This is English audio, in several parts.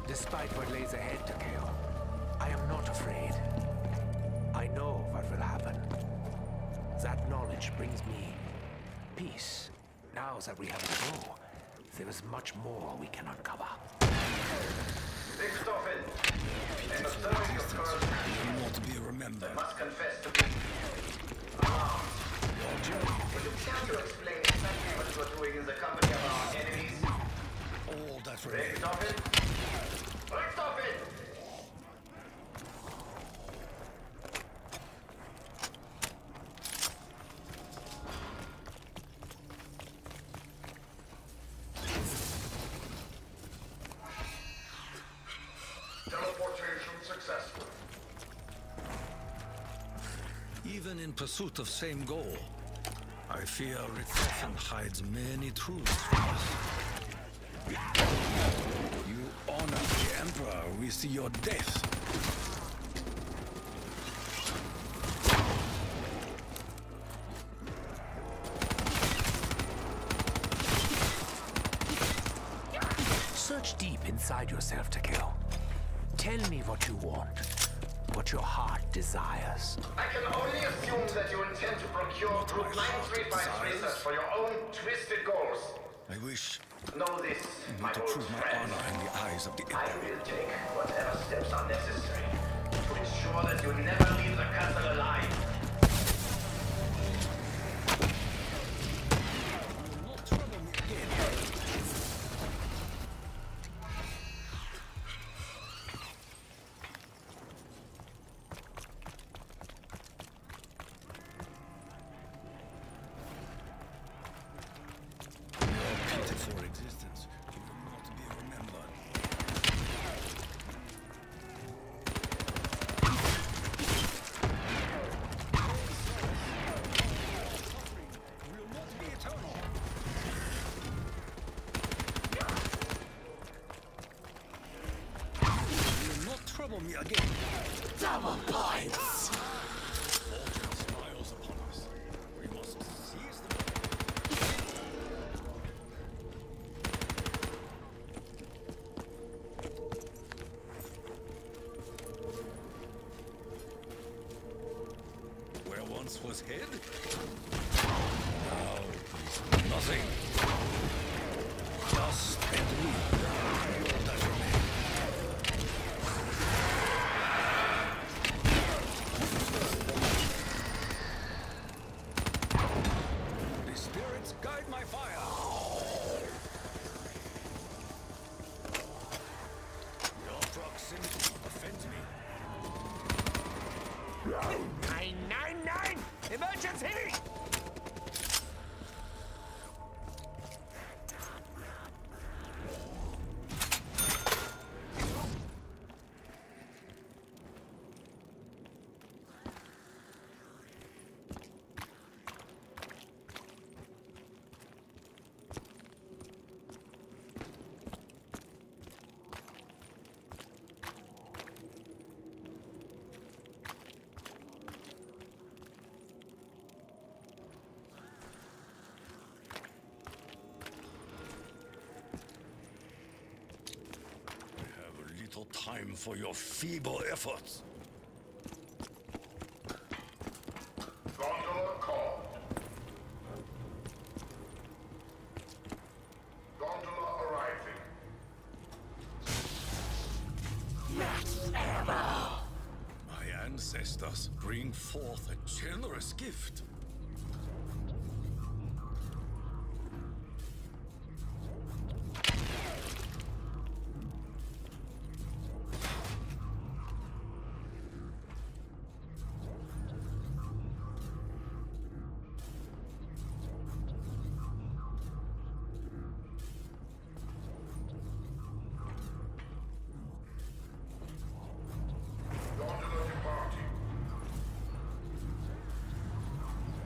Despite what lays ahead, Takeo, I am not afraid. I know what will happen. That knowledge brings me peace. Now that we have a goal, there is much more we can uncover. Richtofen, in observing your current actions, You want to be remembered. I must confess to being alarmed. Will you care to explain exactly what you are doing in the company of our enemies? All that remains. Richtofen? Richtofen! Teleportation successful. Even in pursuit of same goal, I fear Richtofen hides many truths from us. You honor the Emperor with your death. Search deep inside yourself, Takeo. Tell me what you want, what your heart desires. I can only assume that you intend to procure Group 9353 research for your own twisted goals. I wish Know this, my to old prove my friend. honor in the eyes of the I Emperor. will take whatever steps are necessary to ensure that you never leave the castle alive. Pitiful existence. You will not be remembered. Will not be eternal. You will not trouble me again. Double points! Fortune smiles upon us. We must seize the where once was head, now is nothing. Dust and wind, all that remains. The spirits guide my fire. Your proximity offends me. 999! Emergency! I have little time for your feeble efforts. Gondola called. Gondola arriving. My ancestors bring forth a generous gift. Gondola departing.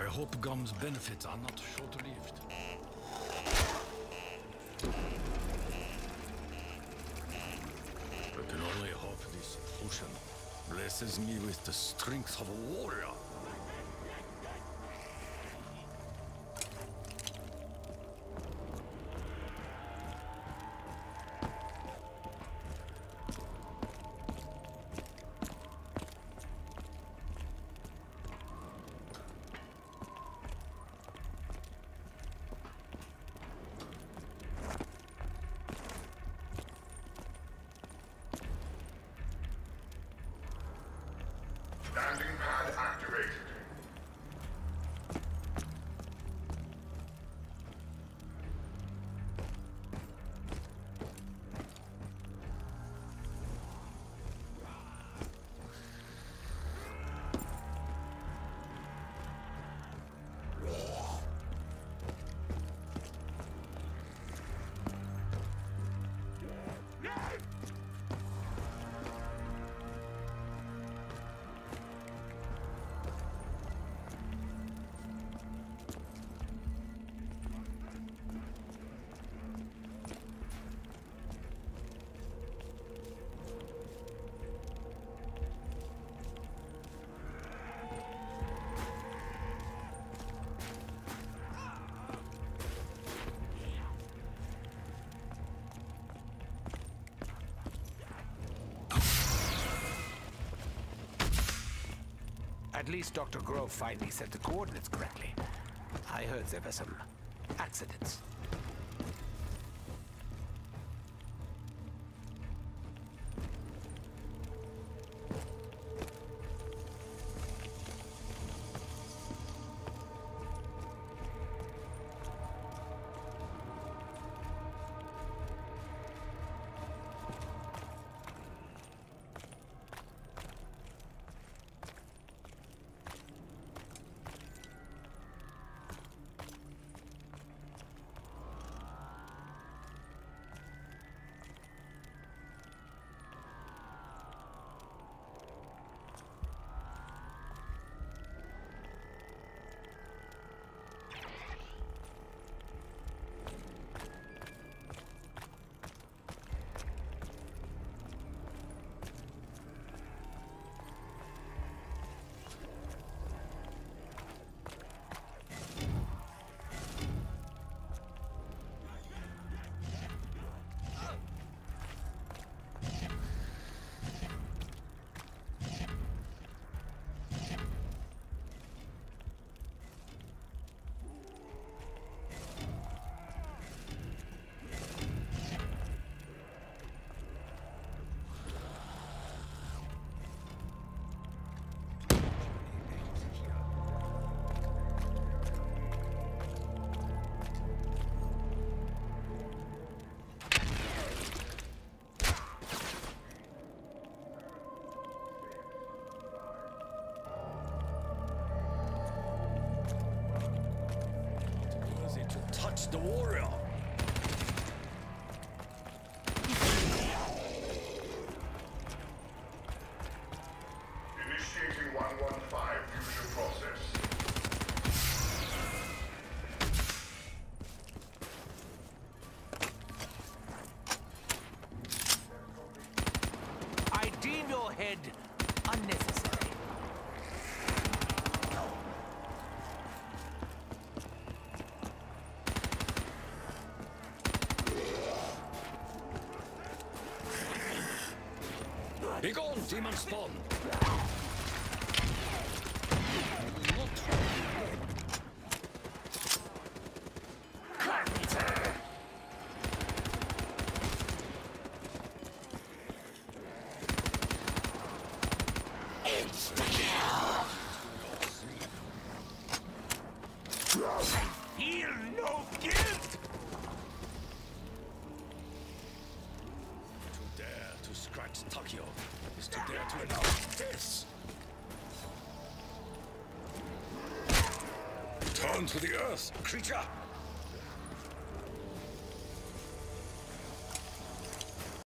hope Gum's benefits are not short-lived. I can only hope this potion blesses me with the strength of a warrior. Landing pad activated. At least Dr. Grove finally set the coordinates correctly. I heard there were some accidents. Touch the warrior! Initiating 115 fusion process. I deem your head unnecessary. Begone, demon spawn! Feel no guilt! To dare to scratch Takeo is to dare to announce death! Turn to the earth, creature!